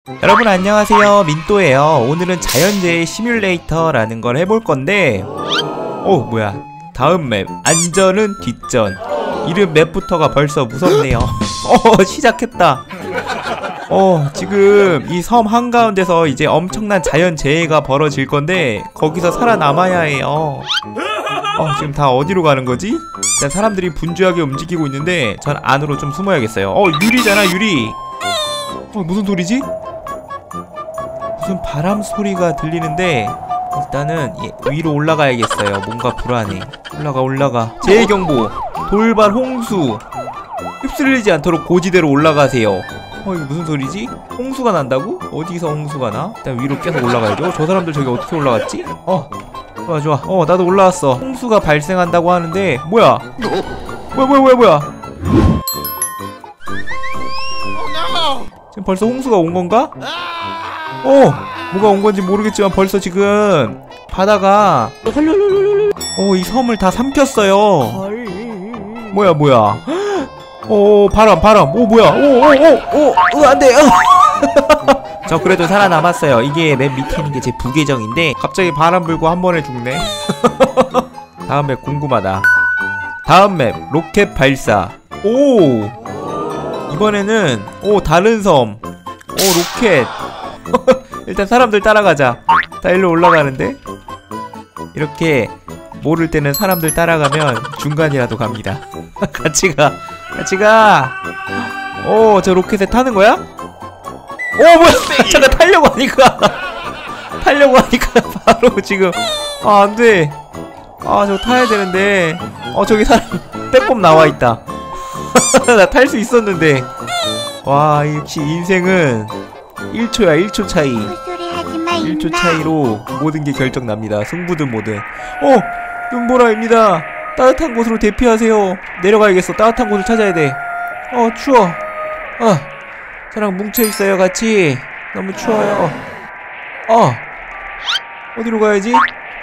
여러분 안녕하세요, 민또예요. 오늘은 자연재해 시뮬레이터라는 걸 해볼 건데, 뭐야, 다음 맵 안전은 뒷전. 이름 맵부터가 벌써 무섭네요. 시작했다. 지금 이 섬 한가운데서 이제 엄청난 자연재해가 벌어질 건데 거기서 살아남아야 해요. 지금 다 어디로 가는 거지? 일단 사람들이 분주하게 움직이고 있는데 전 안으로 좀 숨어야겠어요. 유리잖아, 유리. 무슨 소리지? 무슨 바람 소리가 들리는데 일단은 위로 올라가야겠어요. 뭔가 불안해. 올라가. 재해경보, 돌발 홍수, 휩쓸리지 않도록 고지대로 올라가세요. 이거 무슨 소리지? 홍수가 난다고? 어디서 홍수가 나? 일단 위로 계속 올라가야죠. 저 사람들 저기 어떻게 올라갔지? 좋아. 나도 올라왔어. 홍수가 발생한다고 하는데 뭐야? 뭐야? 지금 벌써 홍수가 온 건가? 뭐가 온 건지 모르겠지만 벌써 지금 바다가 이 섬을 다 삼켰어요. 뭐야? 바람. 뭐야? 안돼. 저 그래도 살아남았어요. 이게 맨 밑에 있는 게 제 부계정인데 갑자기 바람 불고 한 번에 죽네. 다음 맵 궁금하다. 다음 맵 로켓 발사. 이번에는 다른 섬. 로켓. 일단 사람들 따라가자. 다 일로 올라가는데 이렇게 모를 때는 사람들 따라가면 중간이라도 갑니다. 같이 가. 저 로켓에 타는 거야? 뭐야? 잠깐 타려고 하니까 바로 지금 안돼. 저거 타야 되는데 저기 사람 빼꼼 나와있다. 나 탈 수 있었는데. 와, 역시 인생은 1초야. 1초 차이. 1초 차이로 모든 게 결정납니다. 승부든 뭐든. 눈보라입니다. 따뜻한 곳으로 대피하세요. 내려가야겠어. 따뜻한 곳을 찾아야 돼. 추워. 저랑 뭉쳐있어요, 같이. 너무 추워요. 어디로 가야지?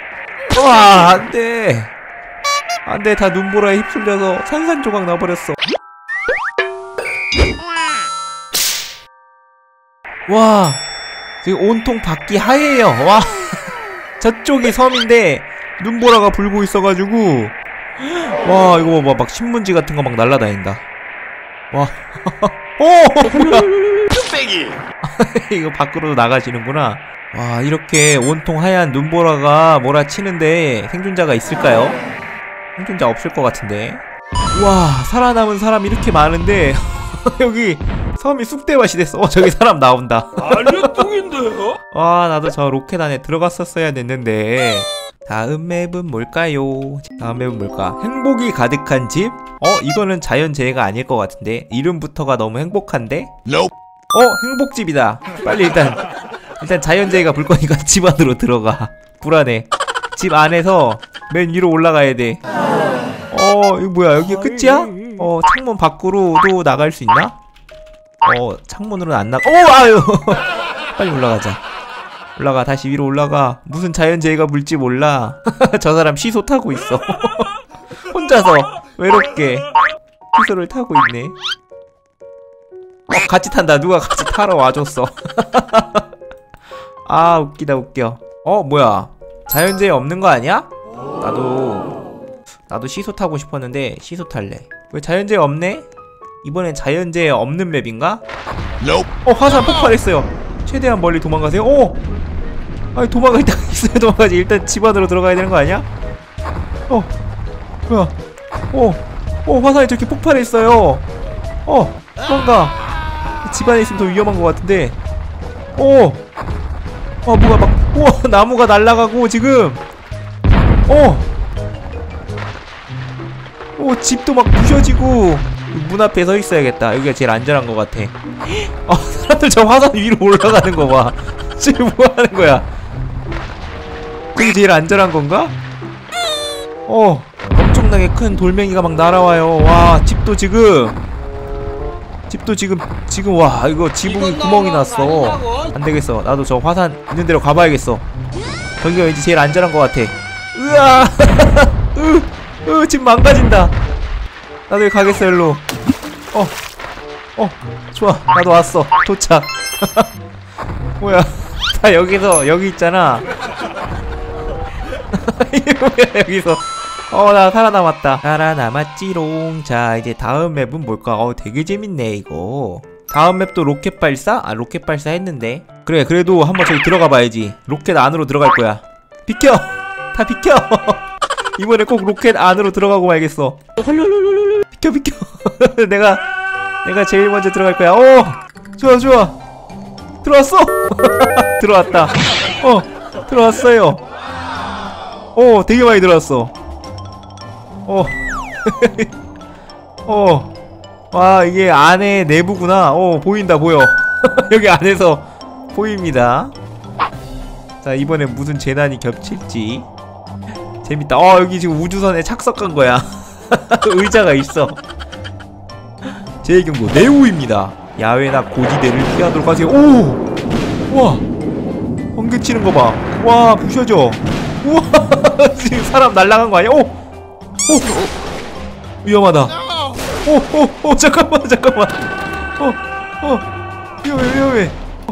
안돼. 다 눈보라에 휩쓸려서 산산조각 나버렸어. 와, 지금 온통 밖이 하얘요. 와, 저쪽이 섬인데 눈보라가 불고 있어가지고, 와, 이거 봐봐. 막 신문지 같은 거 막 날라다닌다. 와. 뭐야? 뚝배기. 이거 밖으로 나가지는구나. 와, 이렇게 온통 하얀 눈보라가 몰아치는데 생존자가 있을까요? 생존자 없을 것 같은데. 와, 살아남은 사람이 이렇게 많은데 여기 섬이 쑥대밭이 됐어. 저기 사람 나온다. 알려통인데요? 와, 나도 저 로켓 안에 들어갔었어야 됐는데. 다음 맵은 뭘까요? 다음 맵은 뭘까? 행복이 가득한 집? 이거는 자연재해가 아닐 것 같은데. 이름부터가 너무 행복한데? 행복집이다. 빨리 일단 자연재해가 불 거니까 집 안으로 들어가. 불안해. 집 안에서 맨 위로 올라가야 돼. 이거 뭐야? 여기가 끝이야? 창문 밖으로도 나갈 수 있나? 창문으로는 안 아유. 빨리 올라가. 다시 위로 올라가. 무슨 자연재해가 물지 몰라. 저 사람 시소 타고 있어. 혼자서 외롭게 시소를 타고 있네. 같이 탄다. 누가 같이 타러 와줬어. 웃겨. 뭐야? 자연재해 없는 거 아니야? 나도 시소 타고 싶었는데 시소 탈래. 왜 자연재해 없네? 이번엔 자연재해 없는 맵인가? 화산 폭발했어요. 최대한 멀리 도망가세요. 아니, 도망갈 데가 있어요. 도망가지. 일단 집 안으로 들어가야 되는 거 아니야? 뭐야? 화산이 저렇게 폭발했어요. 도망가. 집 안에 있으면 더 위험한 것 같은데. 뭐가 막, 나무가 날아가고 지금. 집도 막 부셔지고. 문 앞에 서 있어야겠다. 여기가 제일 안전한 것 같아. 사람들 저 화산 위로 올라가는 거 봐. 지금 뭐 하는 거야? 그게 제일 안전한 건가? 엄청나게 큰 돌멩이가 막 날아와요. 와, 집도 지금, 와, 이거 지붕이 구멍이 났어. 안 되겠어. 나도 저 화산 있는 데로 가봐야겠어. 저기가 왠지 제일 안전한 것 같아. 집 망가진다. 나도 여기 가겠어, 일로. 좋아. 나도 왔어. 도착. 뭐야? 다 여기서 여기 있잖아. 이게 뭐야 여기서? 나 살아남았다. 살아남았지롱. 자 이제 다음 맵은 뭘까? 되게 재밌네 이거. 다음 맵도 로켓 발사? 로켓 발사 했는데. 그래 그래도 한번 저기 들어가 봐야지. 로켓 안으로 들어갈 거야. 비켜! 다 비켜! 이번에 꼭 로켓 안으로 들어가고 말겠어. 비켜 비켜. 내가 제일 먼저 들어갈 거야. 좋아 좋아. 들어왔어. 들어왔다. 들어왔어요. 되게 많이 들어왔어. 와 이게 안에 내부구나. 보인다 보여. 여기 안에서 보입니다. 자 이번엔 무슨 재난이 겹칠지 재밌다. 여기 지금 우주선에 착석한 거야. 의자가 있어. 제2경고 네오입니다. 야외나 고지대를 피하도록 하세요. 우와 번개 치는 거 봐. 와 부셔져. 우와 지금 사람 날라간 거 아니야? 위험하다. 잠깐만. 위험해.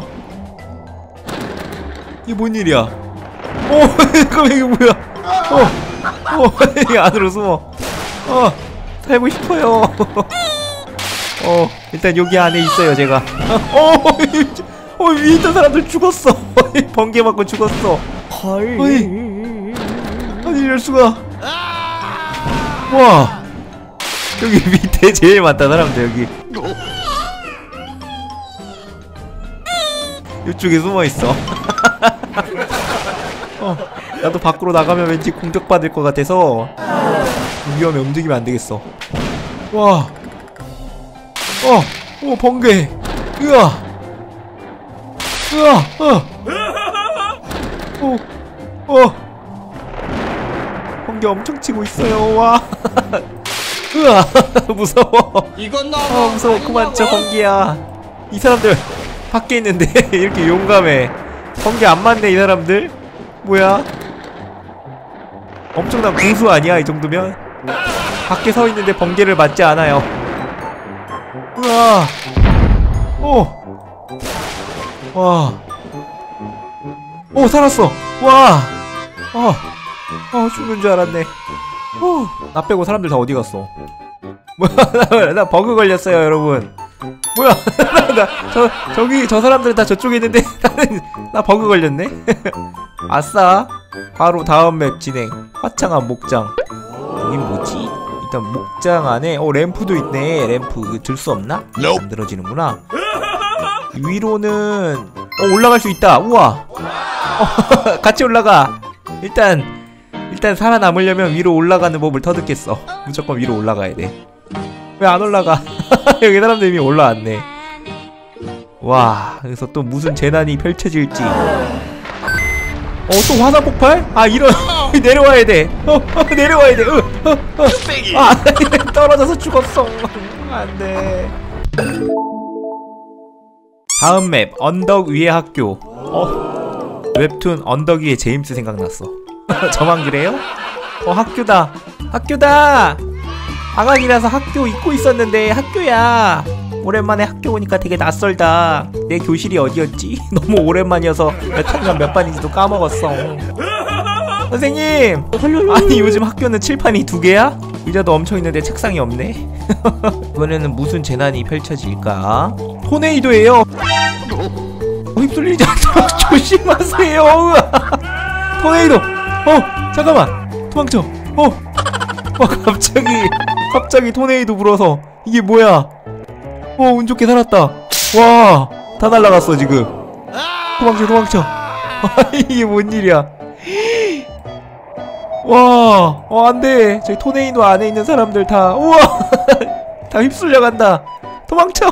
이게 뭔 일이야? 잠깐만 이게 뭐야? 이 안으로 숨어. 살고 싶어요. 일단 여기 안에 있어요 제가. 위에 있던 사람들 죽었어. 번개 맞고 죽었어. 아니 이럴 수가. 와 여기 밑에 제일 많다 사람들. 여기 이쪽에 숨어있어. 나도 밖으로 나가면 왠지 공격받을 것 같아서 위험해. 움직이면 안되겠어. 와 번개. 번개 엄청 치고 있어요. 와 무서워. 이건 너무 무서워. 그만 쳐 번개야. 이 사람들 밖에 있는데 이렇게 용감해. 번개 안 맞네 이 사람들. 뭐야? 엄청난 고수 아니야 이 정도면? 밖에 서 있는데 번개를 맞지 않아요. 살았어. 죽는 줄 알았네. 나 빼고 사람들 다 어디 갔어? 뭐야? 나 버그 걸렸어요 여러분. 뭐야? 저기 저 사람들은 다 저쪽에 있는데 나 버그 걸렸네. 아싸. 바로 다음 맵 진행. 화창한 목장. 여긴 뭐지? 일단 목장 안에 램프도 있네. 램프 이거 들 수 없나? 만들어지는구나. 위로는 올라갈 수 있다. 우와. 같이 올라가. 일단 살아남으려면 위로 올라가는 법을 터득했어. 무조건 위로 올라가야 돼. 왜 안 올라가? 여기 사람들 이미 올라왔네. 와 여기서 또 무슨 재난이 펼쳐질지. 또 화산 폭발? 이런. 내려와야 돼. 내려와야 돼. 떨어져서 죽었어. 안돼. 다음 맵 언덕 위의 학교. 웹툰 언덕 위의 제임스 생각났어. 저만 그래요? 학교다. 방학이라서 학교 잊고 있었는데 학교야. 오랜만에 학교 오니까 되게 낯설다. 내 교실이 어디였지? 너무 오랜만이어서 몇 학년 몇 반인지도 까먹었어. 선생님! 아니 요즘 학교는 칠판이 2개야? 의자도 엄청 있는데 책상이 없네. 이번에는 무슨 재난이 펼쳐질까? 토네이도예요. 휩쓸리지 않도록 조심하세요. 토네이도. 잠깐만 도망쳐. 갑자기 토네이도 불어서. 이게 뭐야? 운 좋게 살았다. 와 다 날라갔어 지금. 도망쳐. 이게 뭔 일이야? 와 안돼. 저기 토네이도 안에 있는 사람들 다. 우와 다 휩쓸려 간다. 도망쳐.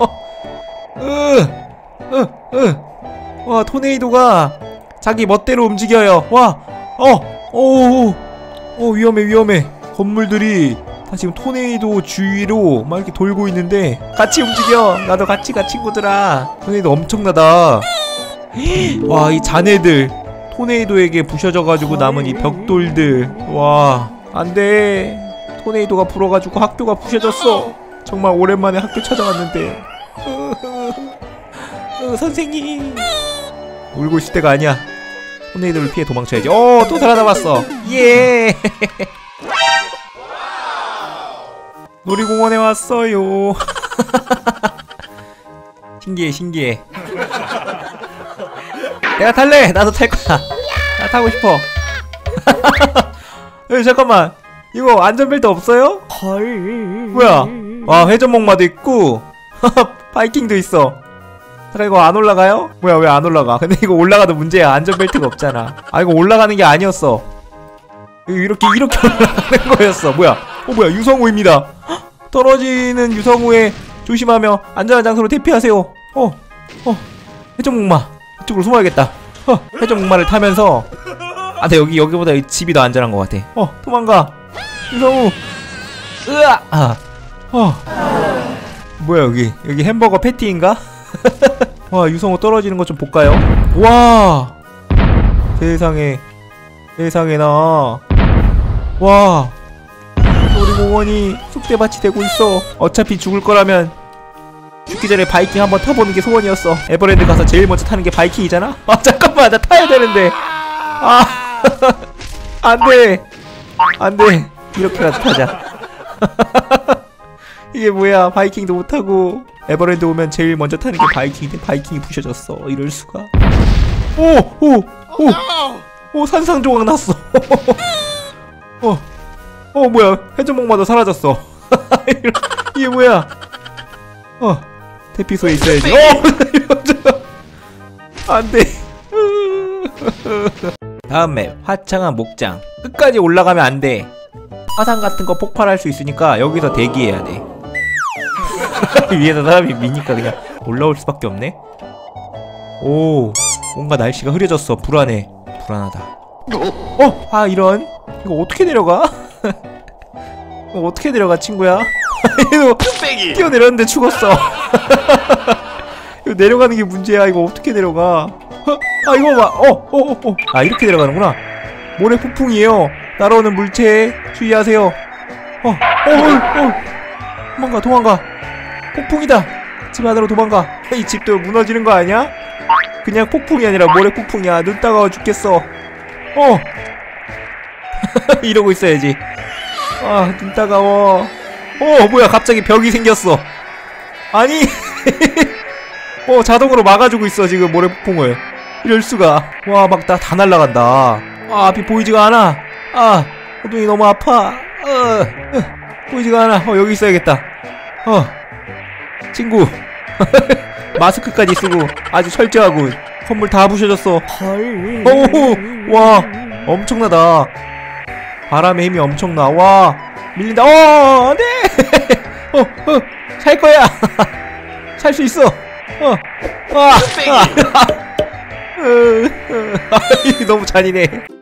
와 토네이도가 자기 멋대로 움직여요. 위험해. 건물들이 다 지금 토네이도 주위로 막 이렇게 돌고 있는데 같이 움직여. 나도 같이 가 친구들아. 토네이도 엄청나다. 와 이 잔해들 토네이도에게 부셔져가지고 남은 이 벽돌들. 와 안돼. 토네이도가 불어가지고 학교가 부셔졌어. 정말 오랜만에 학교 찾아왔는데. 선생님 울고 있을 때가 아니야. 토네이도를 피해 도망쳐야지. 또 살아남았어. 예. 놀이공원에 왔어요. 신기해 신기해. 내가 탈래. 나도 탈 거야. 나 타고 싶어. 에이, 잠깐만. 이거 안전벨트 없어요? 뭐야? 와, 회전목마도 있고 바이킹도 있어. 잠깐 이거 안 올라가요? 뭐야, 왜 안 올라가? 근데 이거 올라가도 문제야. 안전벨트가 없잖아. 아, 이거 올라가는 게 아니었어. 이렇게 올라가는 거였어. 뭐야? 뭐야, 유성우입니다. 떨어지는 유성우에 조심하며 안전한 장소로 대피하세요. 회전목마 이쪽으로 숨어야겠다. 회전목마를 타면서 네, 여기보다 집이 더 안전한 것 같아. 도망가 유성우. 으아. 뭐야, 여기 햄버거 패티인가? 와, 유성우 떨어지는 것 좀 볼까요? 와, 세상에나. 와, 놀이공원이 쑥대밭이 되고 있어. 어차피 죽을 거라면 죽기 전에 바이킹 한번 타보는 게 소원이었어. 에버랜드 가서 제일 먼저 타는 게 바이킹이잖아? 잠깐만, 나 타야 되는데. 안돼. 이렇게라도 타자. 이게 뭐야, 바이킹도 못타고 에버랜드 오면 제일 먼저 타는 게 바이킹인데 바이킹이 부셔졌어. 이럴수가. 산상조각 났어. 뭐야, 회전목마도 사라졌어. 이게 뭐야. 대피소에 있어야지. 안돼. 다음 맵 화창한 목장. 끝까지 올라가면 안돼. 화산 같은 거 폭발할 수 있으니까 여기서 대기해야 돼. 위에서 사람이 미니까 그냥 올라올 수밖에 없네. 뭔가 날씨가 흐려졌어. 불안하다. 이런. 이거 어떻게 내려가? 이거 어떻게 내려가, 친구야? 이거 뛰어내렸는데 죽었어. 이거 내려가는 게 문제야. 이거 어떻게 내려가? 이거 봐. 이렇게 내려가는구나. 모래 폭풍이에요. 날아오는 물체에 주의하세요. 도망가. 폭풍이다. 집 안으로 도망가. 이 집도 무너지는 거 아니야? 그냥 폭풍이 아니라 모래 폭풍이야. 눈 따가워 죽겠어. 이러고 있어야지. 눈 따가워. 뭐야, 갑자기 벽이 생겼어. 아니. 자동으로 막아주고 있어 지금 모래 폭풍을. 이럴수가. 와, 막 다 날라간다. 앞이 보이지가 않아. 엉덩이 너무 아파. 보이지가 않아. 여기 있어야겠다. 친구. 마스크까지 쓰고 아주 철저하고. 건물 다 부셔졌어. 와, 엄청나다. 바람의 힘이 엄청나. 와, 밀린다. 안돼. 살 거야. 살 수 있어. 너무 잔인해.